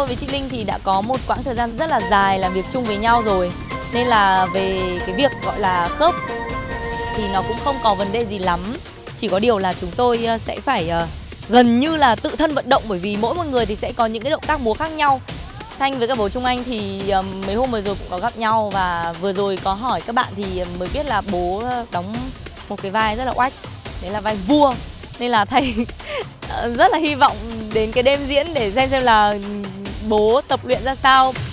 với chị Linh thì đã có một quãng thời gian rất là dài làm việc chung với nhau rồi. Nên là về cái việc gọi là khớp thì nó cũng không có vấn đề gì lắm. Chỉ có điều là chúng tôi sẽ phải gần như là tự thân vận động, bởi vì mỗi một người thì sẽ có những cái động tác múa khác nhau. Thanh với cả bố Trung Anh thì mấy hôm vừa rồi cũng có gặp nhau, và vừa rồi có hỏi các bạn thì mới biết là bố đóng một cái vai rất là oách, đấy là vai vua. Nên là Thanh rất là hy vọng đến cái đêm diễn để xem là bố tập luyện ra sao.